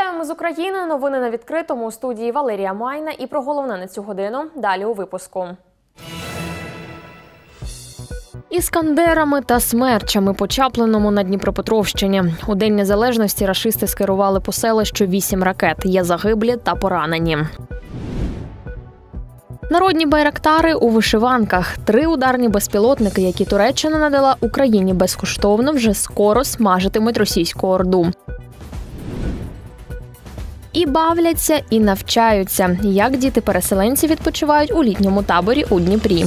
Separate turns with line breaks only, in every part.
Вітаємо з України. Новини на відкритому. У студії Валерія Майна. І про головне на цю годину далі у випуску. Іскандерами та смерчами по Чаплиному на Дніпропетровщині. У День Незалежності рашисти скерували по селищу 8 ракет. Є загиблі та поранені. Народні байрактари у вишиванках. 3 ударні безпілотники, які Туреччина надала Україні безкоштовно, вже скоро смажитимуть російську орду. І бавляться, і навчаються. Як діти-переселенці відпочивають у літньому таборі у Дніпрі.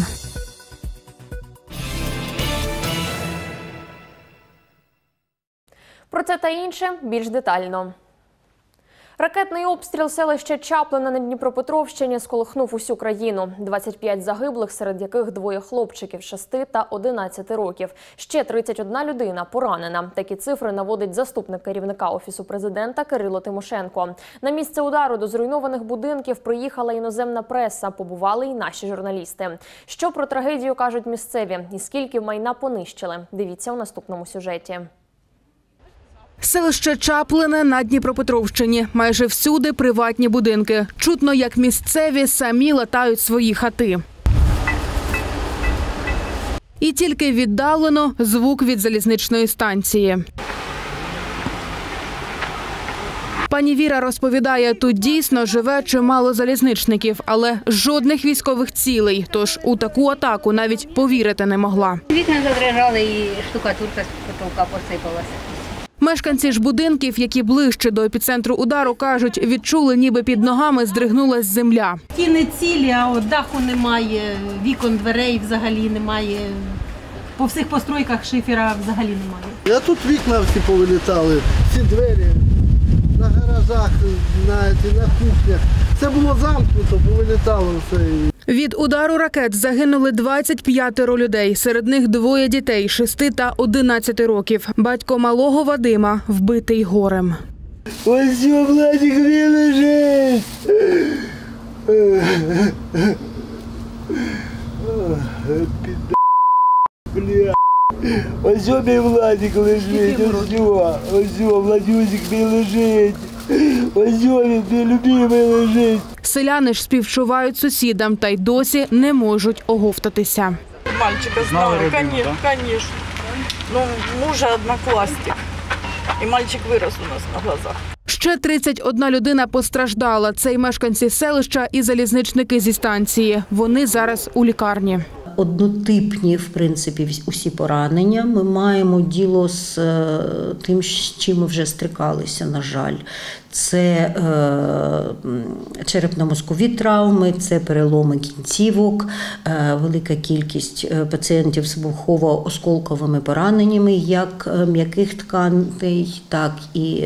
Про це та інше більш детально. Ракетний обстріл селища Чаплина на Дніпропетровщині сколихнув усю країну. 25 загиблих, серед яких 2 хлопчиків 6 та 11 років. Ще 31 людина поранена. Такі цифри наводить заступник керівника Офісу президента Кирило Тимошенко. На місце удару до зруйнованих будинків приїхала іноземна преса, побували і наші журналісти. Що про трагедію кажуть місцеві і скільки майна понищили? Дивіться у наступному сюжеті.
Селище Чаплине на Дніпропетровщині. Майже всюди приватні будинки. Чутно, як місцеві самі латають свої хати. І тільки віддалено звук від залізничної станції. Пані Віра розповідає, тут дійсно живе чимало залізничників, але жодних військових цілей. Тож у таку атаку навіть повірити не могла.
Вікна задрижали і штукатурка з потолка посипалася.
Мешканці ж будинків, які ближче до епіцентру удару, кажуть, відчули, ніби під ногами здригнулась земля.
Стіни цілі, а от даху немає, вікон, дверей взагалі немає. По всіх постройках шифера взагалі немає.
А тут вікна всі повилітали, всі двері, на гаражах, на кухнях. Це було замкнуто, повилітало все.
Від удару ракет загинули 25 людей. Серед них 2 дітей – 6 та 11 років. Батько малого Вадима вбитий горем.
Ось його, Владик, він лежить. Бля. Ось його мій Владик лежить, ось його, Владюсик мій лежить. Ось його він, мій любимий лежить.
Селяни ж співчувають сусідам та й досі не можуть оговтатися.
Мальчика знали, конечно. Ну, мужа одноклассник. І мальчик вирос у нас на глазах.
Ще 31 людина постраждала. Це й мешканці селища і залізничники зі станції. Вони зараз у лікарні.
Однотипні, в принципі, усі поранення. Ми маємо діло з тим, з чим ми вже стикалися, на жаль. Це черепно-мозкові травми, це переломи кінцівок, велика кількість пацієнтів з вибухово-осколковими пораненнями, як м'яких тканей, так і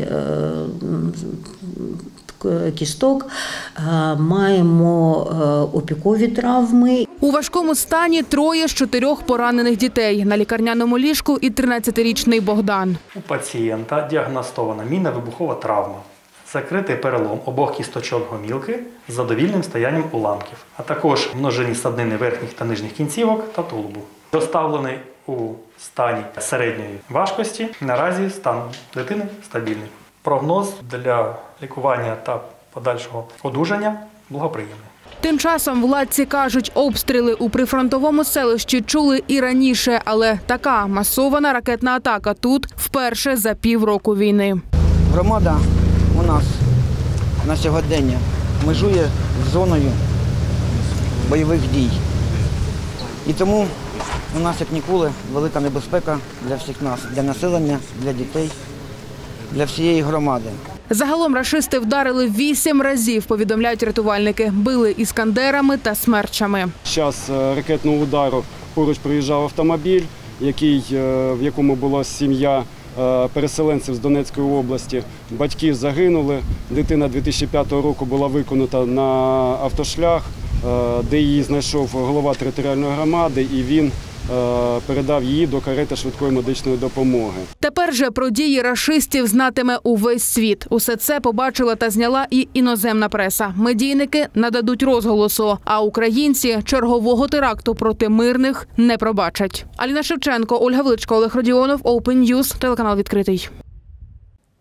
кісток. Маємо опікові травми.
У важкому стані 3 з 4 поранених дітей. На лікарняному ліжку і 13-річний Богдан.
У пацієнта діагностована мінно-вибухова травма, закритий перелом обох кісточок гомілки з задовільним стоянням уламків, а також множинні саднини верхніх та нижніх кінцівок та тулубу. Доставлений у стані середньої важкості. Наразі стан дитини стабільний. Прогноз для лікування та подальшого одужання благоприємний.
Тим часом владці кажуть, обстріли у прифронтовому селищі чули і раніше, але така масована ракетна атака тут вперше за півроку війни.
Громада у нас на сьогодення межує з зоною бойових дій. І тому у нас, як ніколи, велика небезпека для всіх нас, для населення, для дітей, для всієї громади.
Загалом рашисти вдарили 8 разів, повідомляють рятувальники. Били іскандерами та смерчами.
Під час ракетного удару поруч приїжджав автомобіль, в якому була сім'я переселенців з Донецької області. Батьки загинули. Дитина 2005 року була викинута на автошлях, де її знайшов голова територіальної громади, і він передав її до карети швидкої медичної допомоги.
Тепер же про дії рашистів знатиме увесь світ. Усе це побачила та зняла і іноземна преса. Медійники нададуть розголосу, а українці чергового теракту проти мирних не пробачать. Аліна Шевченко, Ольга Величко, Олег Родіонов, Open News, телеканал «Відкритий».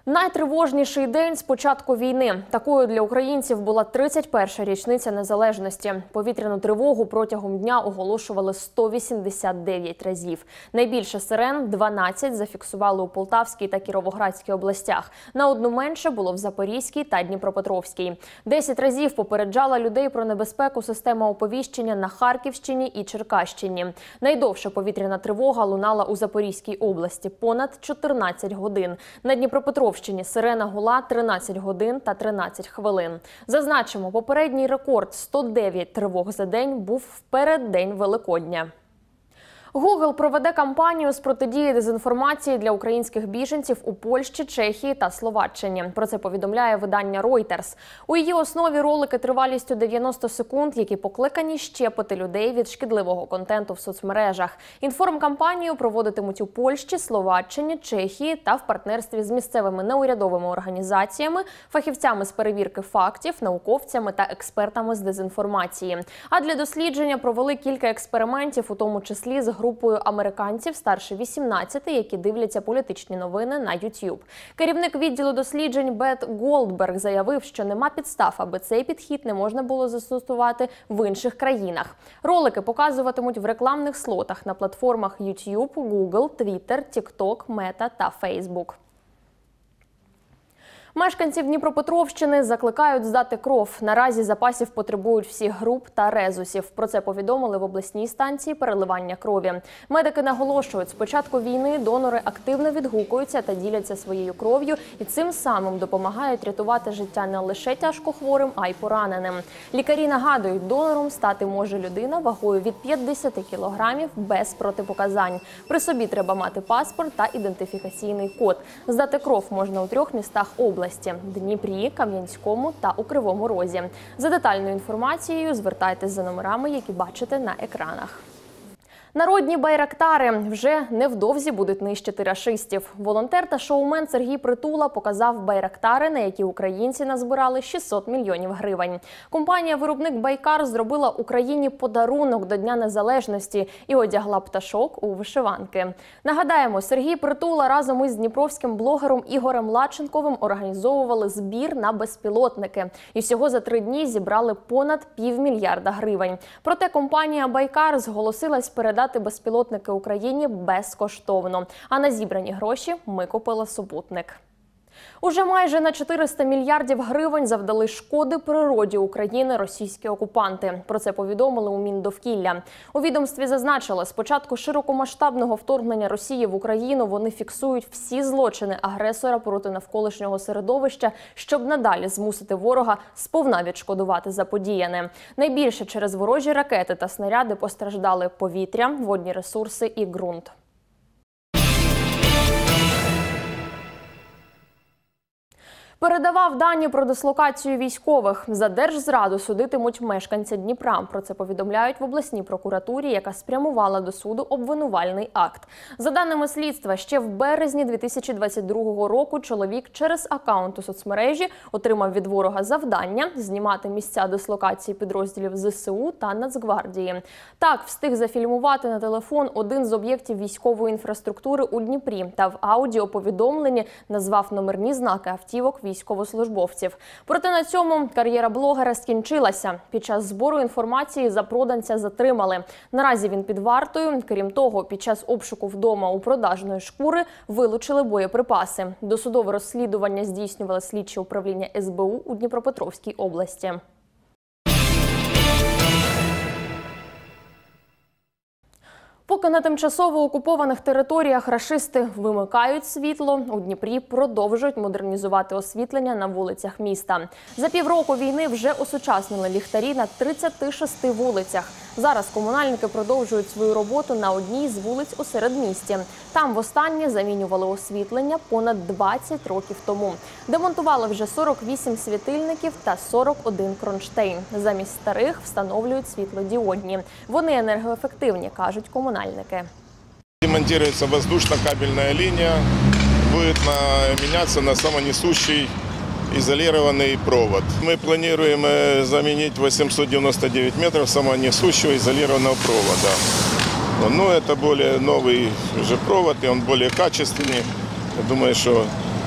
Найтривожніший день з початку війни. Такою для українців була 31-ша річниця незалежності. Повітряну тривогу протягом дня оголошували 189 разів. Найбільше сирен – 12 зафіксували у Полтавській та Кіровоградській областях. На одну менше було в Запорізькій та Дніпропетровській. 10 разів попереджала людей про небезпеку система оповіщення на Харківщині і Черкащині. Найдовша повітряна тривога лунала у Запорізькій області – понад 14 годин. На Дніпропетровській сирена гула 13 годин та 13 хвилин. Зазначимо, попередній рекорд – 109 тривог за день був в переддень Великодня. Google проведе кампанію з протидії дезінформації для українських біженців у Польщі, Чехії та Словаччині. Про це повідомляє видання Reuters. У її основі ролики тривалістю 90 секунд, які покликані щепити людей від шкідливого контенту в соцмережах. Інформкампанію проводитимуть у Польщі, Словаччині, Чехії та в партнерстві з місцевими неурядовими організаціями, фахівцями з перевірки фактів, науковцями та експертами з дезінформації. А для дослідження провели кілька експериментів, у тому числі з групою американців старше 18, які дивляться політичні новини на YouTube. Керівник відділу досліджень Бет Голдберг заявив, що нема підстав, аби цей підхід не можна було застосувати в інших країнах. Ролики показуватимуть в рекламних слотах на платформах YouTube, Google, Twitter, TikTok, Meta та Facebook. Мешканців Дніпропетровщини закликають здати кров. Наразі запасів потребують всіх груп та резусів. Про це повідомили в обласній станції переливання крові. Медики наголошують, з початку війни донори активно відгукуються та діляться своєю кров'ю і цим самим допомагають рятувати життя не лише тяжкохворим, а й пораненим. Лікарі нагадують, донором стати може людина вагою від 50 кілограмів без протипоказань. При собі треба мати паспорт та ідентифікаційний код. Здати кров можна у 3 містах області – Дніпрі, Кам'янському та у Кривому Розі. За детальною інформацією звертайтесь за номерами, які бачите на екранах. Народні байрактари вже невдовзі будуть нищити рашистів. Волонтер та шоумен Сергій Притула показав байрактари, на які українці назбирали 600 мільйонів гривень. Компанія-виробник «Байкар» зробила Україні подарунок до Дня Незалежності і одягла пташок у вишиванки. Нагадаємо, Сергій Притула разом із дніпровським блогером Ігорем Лаченковим організовували збір на безпілотники. І всього за 3 дні зібрали понад півмільярда гривень. Проте компанія «Байкар» зголосилась передати безпілотники Україні безкоштовно. А на зібрані гроші ми купили супутник. Уже майже на 400 мільярдів гривень завдали шкоди природі України російські окупанти. Про це повідомили у Міндовкілля. У відомстві зазначили, з початку широкомасштабного вторгнення Росії в Україну вони фіксують всі злочини агресора проти навколишнього середовища, щоб надалі змусити ворога сповна відшкодувати заподіяне. Найбільше через ворожі ракети та снаряди постраждали повітря, водні ресурси і ґрунт. Передавав дані про дислокацію військових. За держзраду судитимуть мешканця Дніпра. Про це повідомляють в обласній прокуратурі, яка спрямувала до суду обвинувальний акт. За даними слідства, ще в березні 2022 року чоловік через акаунт у соцмережі отримав від ворога завдання знімати місця дислокації підрозділів ЗСУ та Нацгвардії. Так, встиг зафільмувати на телефон один з об'єктів військової інфраструктури у Дніпрі та в аудіоповідомленні назвав номерні знаки автівок військовослужбовців. Проте на цьому кар'єра блогера скінчилася. Під час збору інформації запроданця затримали. Наразі він під вартою. Крім того, під час обшуку вдома у продажної шкури вилучили боєприпаси. Досудове розслідування здійснювали слідчі управління СБУ у Дніпропетровській області. Поки на тимчасово окупованих територіях рашисти вимикають світло, у Дніпрі продовжують модернізувати освітлення на вулицях міста. За півроку війни вже осучаснили ліхтарі на 36 вулицях. Зараз комунальники продовжують свою роботу на одній з вулиць у середмісті. Там востаннє замінювали освітлення понад 20 років тому. Демонтували вже 48 світильників та 41 кронштейн. Замість старих встановлюють світлодіодні. Вони енергоефективні, кажуть комунальники.
Демонтируется воздушно-кабельная линия, будет меняться на самонесущий изолированный провод. Мы планируем заменить 899 метров самонесущего изолированного провода. Но это более новый уже провод, и он более качественный. Я думаю, что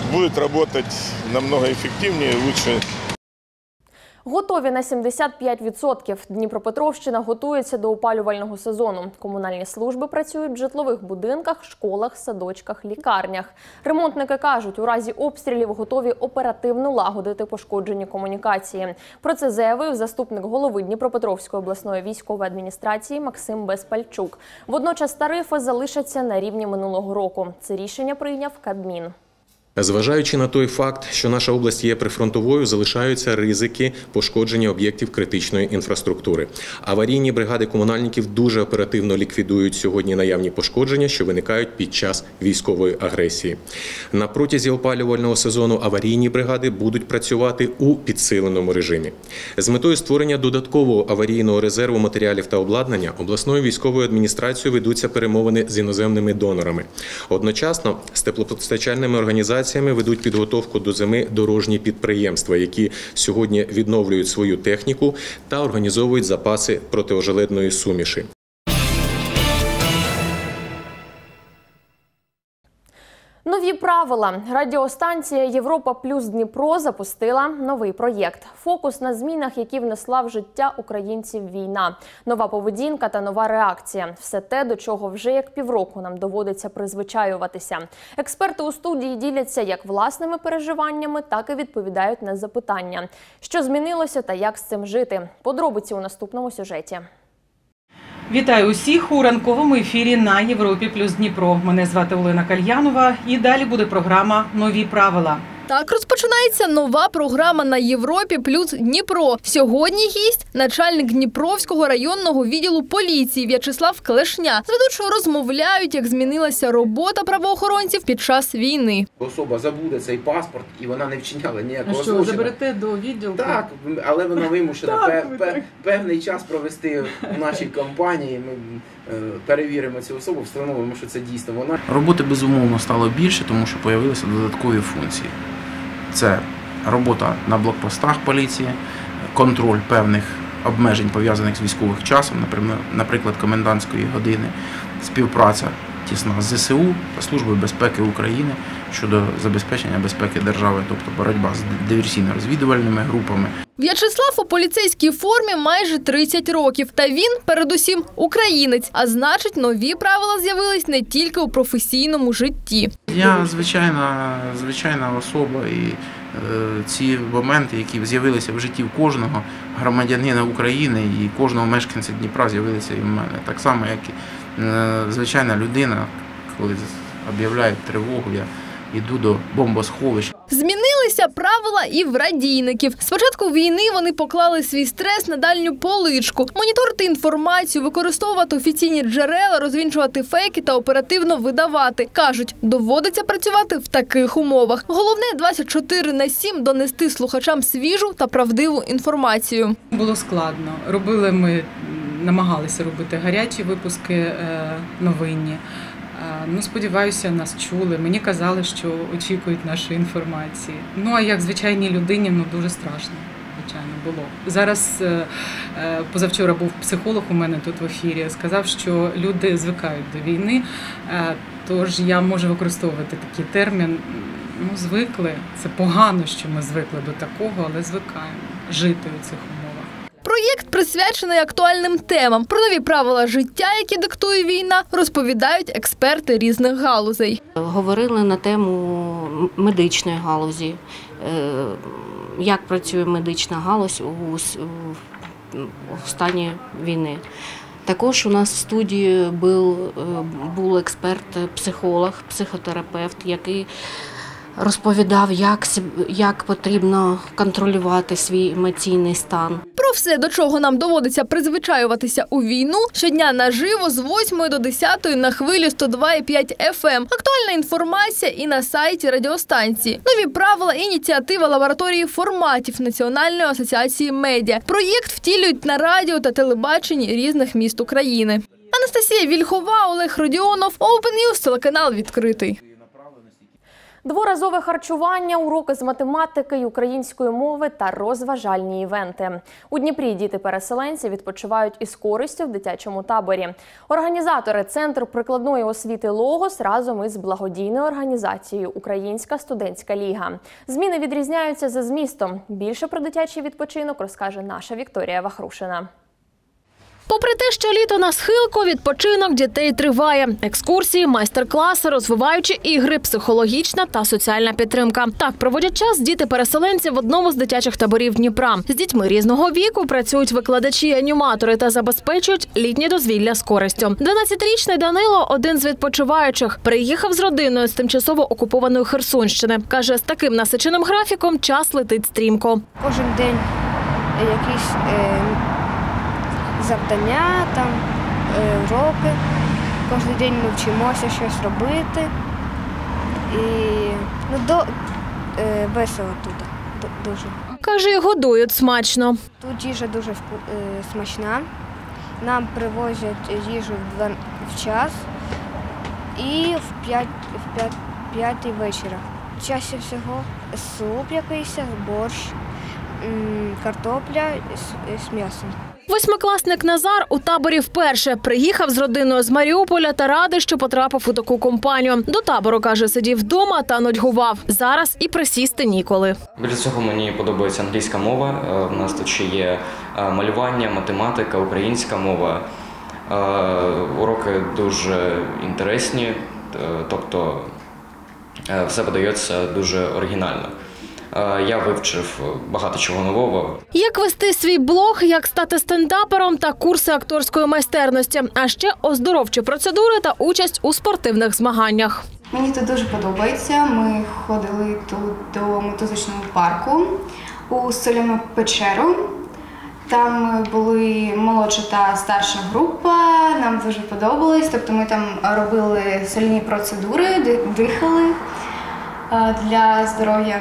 будет работать намного эффективнее и лучше.
Готові на 75%. Дніпропетровщина готується до опалювального сезону. Комунальні служби працюють в житлових будинках, школах, садочках, лікарнях. Ремонтники кажуть, у разі обстрілів готові оперативно лагодити пошкоджені комунікації. Про це заявив заступник голови Дніпропетровської обласної військової адміністрації Максим Безпальчук. Водночас тарифи залишаться на рівні минулого року. Це рішення прийняв Кабмін.
Зважаючи на той факт, що наша область є прифронтовою, залишаються ризики пошкодження об'єктів критичної інфраструктури. Аварійні бригади комунальників дуже оперативно ліквідують сьогодні наявні пошкодження, що виникають під час військової агресії. На протязі опалювального сезону аварійні бригади будуть працювати у підсиленому режимі. З метою створення додаткового аварійного резерву матеріалів та обладнання обласною військовою адміністрацією ведуться перемовини з іноземними донорами. Одночасно з теплопостачальними організаціями ведуть підготовку до зими дорожні підприємства, які сьогодні відновлюють свою техніку та організовують запаси протиожеледної суміші.
Нові правила. Радіостанція «Європа плюс Дніпро» запустила новий проєкт. Фокус на змінах, які внесла в життя українців війна. Нова поведінка та нова реакція. Все те, до чого вже як півроку нам доводиться призвичаюватися. Експерти у студії діляться як власними переживаннями, так і відповідають на запитання. Що змінилося та як з цим жити? Подробиці у наступному сюжеті.
Вітаю усіх у ранковому ефірі на Європі плюс Дніпро. Мене звати Олена Кальянова і далі буде програма «Нові правила».
Так розпочинається нова програма на Європі плюс Дніпро. Сьогодні гість – начальник Дніпровського районного відділу поліції В'ячеслав Клешня. З ведучою розмовляють, як змінилася робота правоохоронців під час війни.
Особа забуде цей паспорт і вона не вчиняла ніякого
злочину. А що, заберете до відділку?
Так, але вона вимушена певний час провести в нашій компанії. Ми перевіримо цю особу, встановимо, що це дійсно вона.
Роботи, безумовно, стало більше, тому що з'явилися додаткові функції. Це робота на блокпостах поліції, контроль певних обмежень, пов'язаних з військовим часом, наприклад, комендантської години, співпраця тісна з ЗСУ та Службою безпеки України щодо забезпечення безпеки держави, тобто боротьба з диверсійно-розвідувальними групами.
В'ячеслав у поліцейській формі майже 30 років. Та він, передусім, українець. А значить, нові правила з'явились не тільки у професійному житті.
Я звичайна особа, і ці моменти, які з'явилися в житті кожного громадянина України і кожного мешканця Дніпра, з'явилися і в мене. Так само, як і звичайна людина, коли об'являють тривогу, я йду до бомбосховища.
Змінилися правила і в радійників. З початку війни вони поклали свій стрес на дальню поличку. Моніторити інформацію, використовувати офіційні джерела, розвінчувати фейки та оперативно видавати. Кажуть, доводиться працювати в таких умовах. Головне 24/7 донести слухачам свіжу та правдиву інформацію.
Було складно. Намагалися робити гарячі випуски новинні. Сподіваюся, нас чули. Мені казали, що очікують нашої інформації. А як звичайній людині, дуже страшно, звичайно, було. Зараз, позавчора був психолог у мене тут в ефірі, сказав, що люди звикають до війни, тож я можу використовувати такий термін. Звикли. Це погано, що ми звикли до такого, але звикаємо жити у цих умовах.
Проєкт присвячений актуальним темам. Про нові правила життя, які диктує війна, розповідають експерти різних галузей.
Говорили на тему медичної галузі, як працює медична галузь у стані війни. Також у нас в студії був експерт-психолог, психотерапевт, який розповідав, як потрібно контролювати свій емоційний стан.
Про все, до чого нам доводиться призвичаюватися у війну, щодня наживо з 8 до 10 на хвилі 102,5 FM. Актуальна інформація і на сайті радіостанції. Нові правила – ініціатива лабораторії форматів Національної асоціації медіа. Проєкт втілюють на радіо та телебаченні різних міст України. Анастасія Вільхова, Олег Родіонов, Open News, телеканал «Відкритий».
Дворазове харчування, уроки з математики й української мови та розважальні івенти. У Дніпрі діти-переселенці відпочивають із користю в дитячому таборі. Організатори Центру прикладної освіти «Логос» разом із благодійною організацією «Українська студентська ліга». Зміни відрізняються за змістом. Більше про дитячий відпочинок розкаже наша Вікторія Вахрушина.
Попри те, що літо на схилку, відпочинок дітей триває. Екскурсії, майстер-класи, розвиваючі ігри, психологічна та соціальна підтримка. Так проводять час діти-переселенці в одному з дитячих таборів Дніпра. З дітьми різного віку працюють викладачі-аніматори та забезпечують літнє дозвілля з користю. 12-річний Данило – один з відпочиваючих. Приїхав з родиною з тимчасово окупованої Херсонщини. Каже, з таким насиченим графіком час летить стрімко.
Кожен день якісь завдання, там, уроки. Кожен день ми вчимося щось робити. І весело тут дуже.
Каже, і годують смачно.
Тут їжа дуже смачна. Нам привозять їжу в час і в 5 вечора. Чаще всього суп якийсь, борщ, картопля з м'ясом.
Восьмикласник Назар у таборі вперше. Приїхав з родиною з Маріуполя та радий, що потрапив у таку компанію. До табору, каже, сидів вдома та нудьгував. Зараз і присісти ніколи.
Більше цього мені подобається англійська мова. У нас тут ще є малювання, математика, українська мова. Уроки дуже інтересні, тобто все подається дуже оригінально. Я вивчив багато чого нового.
Як вести свій блог, як стати стендапером та курси акторської майстерності. А ще оздоровчі процедури та участь у спортивних змаганнях.
Мені тут дуже подобається. Ми ходили тут до мотузочного парку у соляну печеру. Там були молодша та старша група, нам дуже подобалось. Тобто ми там робили соляні процедури, дихали для здоров'я.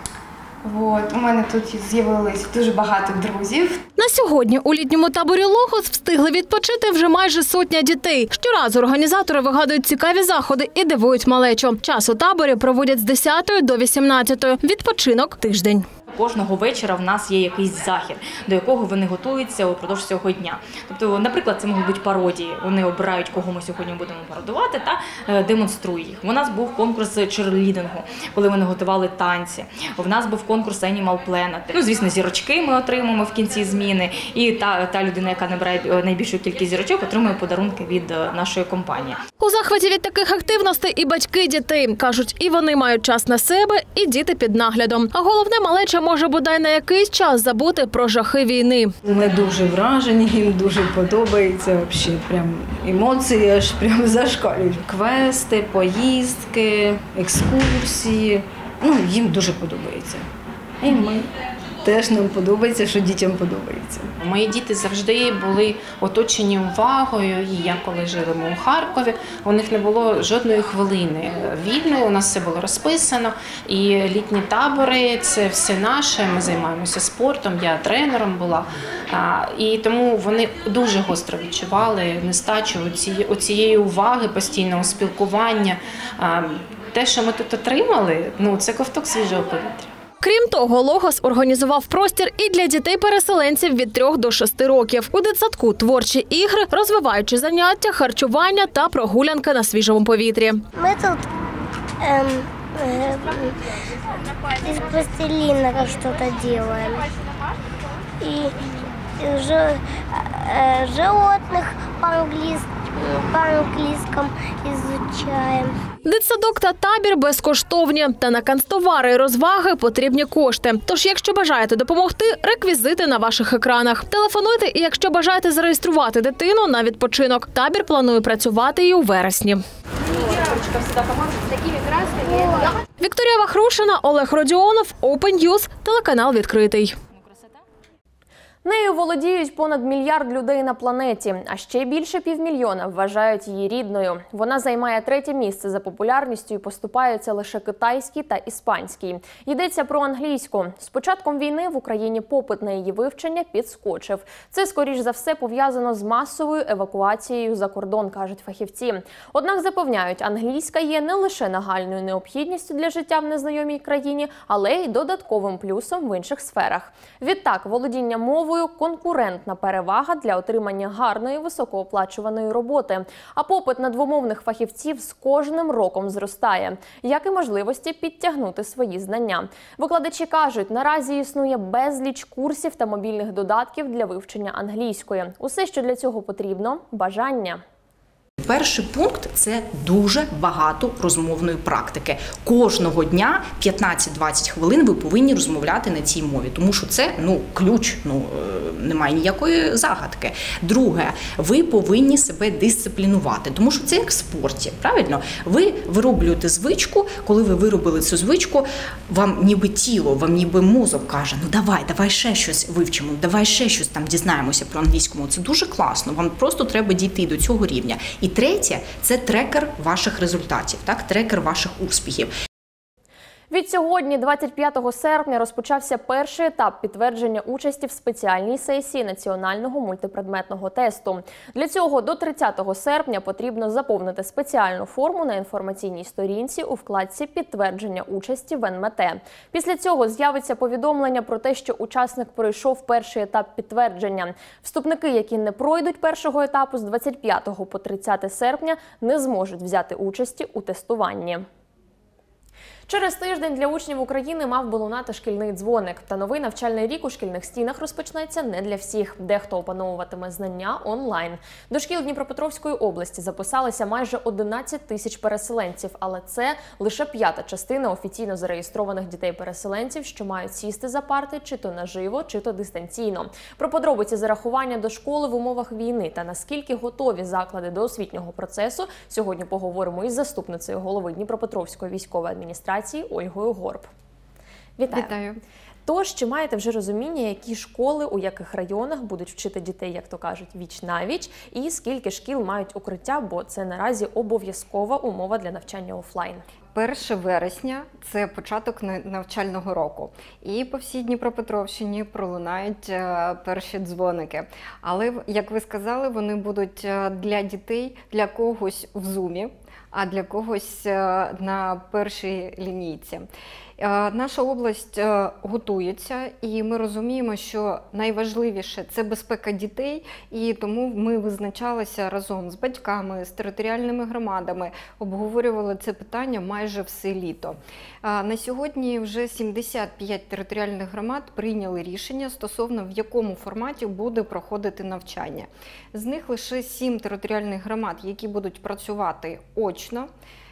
У мене тут з'явилось дуже багато друзів.
На сьогодні у літньому таборі «Логос» встигли відпочити вже майже сотня дітей. Щоразу організатори вигадують цікаві заходи і дивують малечу. Час у таборі проводять з 10 до 18. Відпочинок – тиждень.
Кожного вечора в нас є якийсь захід, до якого вони готуються упродовж цього дня. Тобто, наприклад, це можуть бути пародії. Вони обирають, кого ми сьогодні будемо пародувати та демонструють їх. У нас був конкурс черлідингу, коли вони готували танці. У нас був конкурс Animal Planet. Звісно, зірочки ми отримуємо в кінці зміни. І та людина, яка набирає найбільшу кількість зірочок, отримує подарунки від нашої компанії.
У захваті від таких активностей і батьки дітей. Кажуть, і вони мають час на себе, і діти під наглядом. А головне, малеча може бодай на якийсь час забути про жахи війни.
Ми дуже вражені, їм дуже подобається. Взагалі, прям емоції аж прям зашкалюють. Квести, поїздки, екскурсії. Їм дуже подобається. І ми теж нам подобається, що дітям подобається.
Мої діти завжди були оточені увагою. І я, коли живемо у Харкові, у них не було жодної хвилини вільної, у нас все було розписано. І літні табори – це все наше, ми займаємося спортом, я тренером була. І тому вони дуже гостро відчували нестачу оцієї уваги, постійного спілкування. Те, що ми тут отримали, це ковток свіжого повітря.
Крім того, «Логос» організував простір і для дітей-переселенців від 3 до 6 років. У дитсадку творчі ігри, розвиваючі заняття, харчування та прогулянка на свіжому повітрі.
Ми тут из пластилина щось робимо. І животних по-англійському изучаем.
Дитсадок та табір безкоштовні. Та на канцтовари і розваги потрібні кошти. Тож, якщо бажаєте допомогти, реквізити на ваших екранах. Телефонуйте і якщо бажаєте зареєструвати дитину на відпочинок. Табір планує працювати і у вересні. Вікторія Вахрушина, Олег Родіонов, Open News, телеканал «Відкритий».
Нею володіють понад 1 мільярд людей на планеті, а ще більше 500 000 вважають її рідною. Вона займає 3-те місце за популярністю і поступаються лише китайській та іспанській. Йдеться про англійську. З початком війни в Україні попит на її вивчення підскочив. Це, скоріш за все, пов'язано з масовою евакуацією за кордон, кажуть фахівці. Однак запевняють, англійська є не лише нагальною необхідністю для життя в незнайомій країні, але й додатковим плюсом в інших сферах. Відтак, володіння мовою – конкурентна перевага для отримання гарної високооплачуваної роботи. А попит на двомовних фахівців з кожним роком зростає, як і можливості підтягнути свої знання. Викладачі кажуть, наразі існує безліч курсів та мобільних додатків для вивчення англійської. Усе, що для цього потрібно – бажання.
Перший пункт – це дуже багато розмовної практики. Кожного дня 15-20 хвилин ви повинні розмовляти на цій мові, тому що це ключ, немає ніякої загадки. Друге, ви повинні себе дисциплінувати, тому що це як в спорті, правильно? Ви вироблюєте звичку, коли ви виробили цю звичку, вам ніби тіло, вам ніби мозок каже, давай ще щось вивчимо, давай ще щось там дізнаємося про англійську мову. Це дуже класно, вам просто треба дійти до цього рівня. І третє – це трекер ваших результатів, трекер ваших успіхів.
Відсьогодні, 25 серпня, розпочався перший етап підтвердження участі в спеціальній сесії національного мультипредметного тесту. Для цього до 30 серпня потрібно заповнити спеціальну форму на інформаційній сторінці у вкладці «Підтвердження участі в НМТ». Після цього з'явиться повідомлення про те, що учасник пройшов перший етап підтвердження. Вступники, які не пройдуть першого етапу з 25 по 30 серпня, не зможуть взяти участі у тестуванні. Через тиждень для учнів України мав би лунати шкільний дзвоник. Та новий навчальний рік у шкільних стінах розпочнеться не для всіх. Дехто опановуватиме знання онлайн. До шкіл Дніпропетровської області записалися майже 11 тисяч переселенців. Але це лише 5-та частина офіційно зареєстрованих дітей-переселенців, що мають сісти за парти чи то наживо, чи то дистанційно. Про подробиці зарахування до школи в умовах війни та наскільки готові заклади до освітнього процесу сьогодні поговоримо із заступницею голови Дніпропетровської військової адміністрації Ольгою Горб. Вітаю.
Вітаю.
Тож, чи маєте вже розуміння, які школи, у яких районах будуть вчити дітей, як то кажуть, віч-навіч, і скільки шкіл мають укриття, бо це наразі обов'язкова умова для навчання офлайн?
1 вересня – це початок навчального року. І по всій Дніпропетровщині пролунають перші дзвоники. Але, як ви сказали, вони будуть для дітей, для когось в Зумі, а для когось на першій лінійці. Наша область готується, і ми розуміємо, що найважливіше – це безпека дітей, і тому ми визначалися разом з батьками, з територіальними громадами, обговорювали це питання майже все літо. На сьогодні вже 75 територіальних громад прийняли рішення стосовно в якому форматі буде проходити навчання. З них лише 7 територіальних громад, які будуть працювати очно.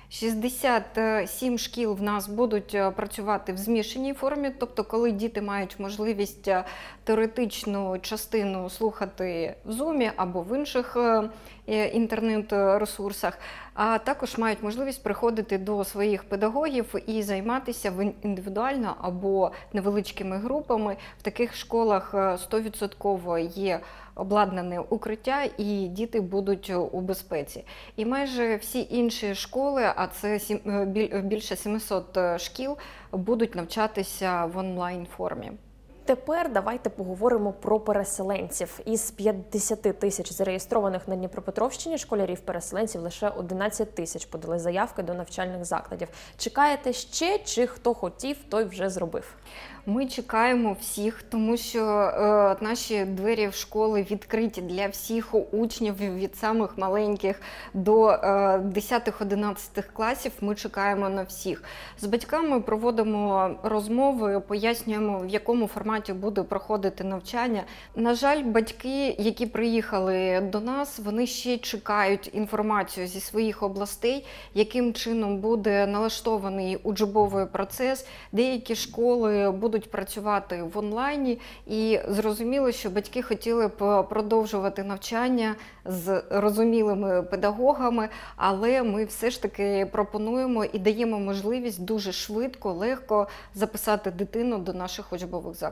67 шкіл в нас будуть працювати в змішаній формі, тобто коли діти мають можливість теоретичну частину слухати в Zoom або в інших інтернет-ресурсах, а також мають можливість приходити до своїх педагогів і займатися індивідуально або невеличкими групами. В таких школах 100% є обладнане укриття і діти будуть у безпеці. І майже всі інші школи, а це більше 700 шкіл, будуть навчатися в онлайн-формі.
Тепер давайте поговоримо про переселенців. Із 50 тисяч зареєстрованих на Дніпропетровщині школярів-переселенців лише 11 тисяч подали заявки до навчальних закладів. Чекаєте ще, чи хто хотів, той вже зробив?
Ми чекаємо всіх, тому що наші двері в школи відкриті для всіх учнів від самих маленьких до 10-11 класів. Ми чекаємо на всіх. З батьками проводимо розмови, пояснюємо, в якому форматі буде проходити навчання. На жаль, батьки, які приїхали до нас, вони ще чекають інформацію зі своїх областей, яким чином буде налаштований учбовий процес. Деякі школи будуть працювати в онлайні, і зрозуміло, що батьки хотіли б продовжувати навчання з розумілими педагогами, але ми все ж таки пропонуємо і даємо можливість дуже швидко, легко записати дитину до наших учбових закладів.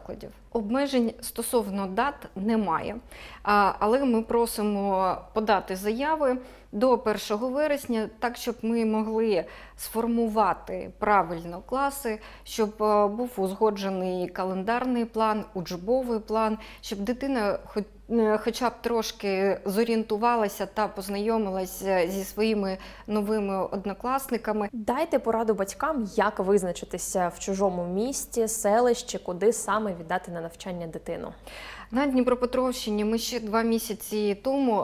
закладів. Обмежень стосовно дат немає, але ми просимо подати заяви до 1 вересня, так, щоб ми могли сформувати правильно класи, щоб був узгоджений календарний план, учбовий план, щоб дитина хоча б трошки зорієнтувалася та познайомилася зі своїми новими однокласниками.
Дайте пораду батькам, як визначитися в чужому місті, селищі, куди саме віддати на навчання дитину.
На Дніпропетровщині ми ще 2 місяці тому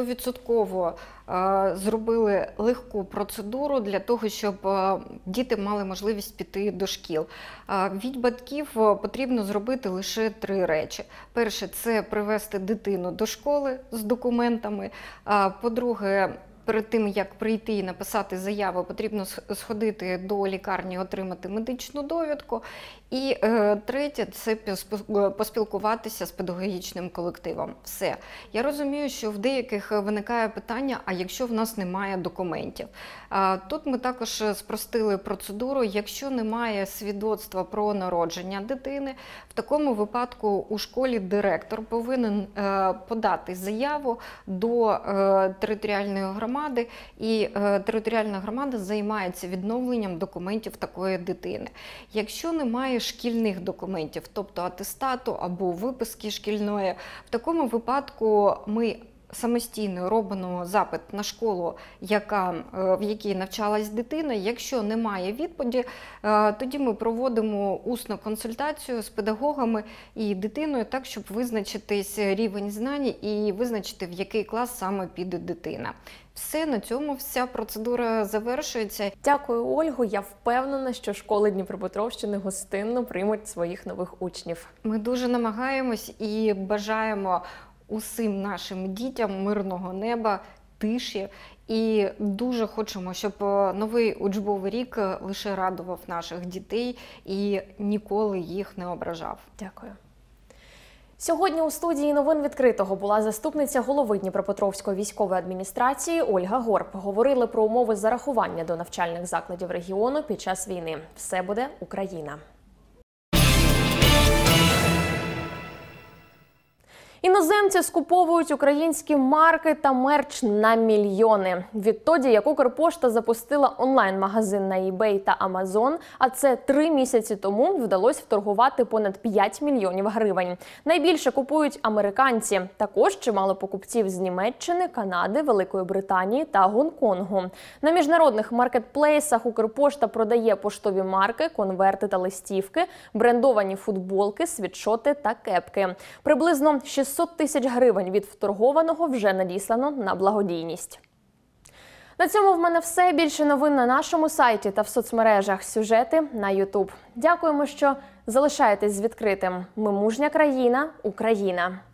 100% зробили легку процедуру для того, щоб діти мали можливість піти до шкіл. Від батьків потрібно зробити лише 3 речі. Перше – це привести дитину до школи з документами. По-друге, перед тим, як прийти і написати заяву, потрібно сходити до лікарні, отримати медичну довідку. І третє – це поспілкуватися з педагогічним колективом. Все. Я розумію, що в деяких виникає питання, а якщо в нас немає документів? Тут ми також спростили процедуру. Якщо немає свідоцтва про народження дитини, в такому випадку у школі директор повинен подати заяву до територіальної громади, і територіальна громада займається відновленням документів такої дитини. Якщо немає шкільних документів, тобто атестату або виписки шкільної, в такому випадку ми самостійно робимо запит на школу, в якій навчалась дитина. Якщо немає відповіді, тоді ми проводимо усну консультацію з педагогами і дитиною так, щоб визначитись рівень знань і визначити, в який клас саме піде дитина. Все, на цьому вся процедура завершується.
Дякую, Ольго. Я впевнена, що школи Дніпропетровщини гостинно приймуть своїх нових учнів.
Ми дуже намагаємось і бажаємо усім нашим дітям мирного неба, тиші. І дуже хочемо, щоб новий учбовий рік лише радував наших дітей і ніколи їх не ображав.
Дякую. Сьогодні у студії новин відкритого була заступниця голови Дніпропетровської військової адміністрації Ольга Горб. Говорили про умови зарахування до навчальних закладів регіону під час війни. Все буде Україна. Іноземці скуповують українські марки та мерч на мільйони. Відтоді, як Укрпошта запустила онлайн-магазин на eBay та Amazon, а це 3 місяці тому, вдалося вторгувати понад 5 мільйонів гривень. Найбільше купують американці. Також чимало покупців з Німеччини, Канади, Великої Британії та Гонконгу. На міжнародних маркетплейсах Укрпошта продає поштові марки, конверти та листівки, брендовані футболки, світшоти та кепки. Приблизно 600 тисяч гривень від вторгованого вже надіслано на благодійність. На цьому в мене все. Більше новин на нашому сайті та в соцмережах. Сюжети на YouTube. Дякуємо, що залишаєтесь з відкритим. Ми мужня країна, Україна.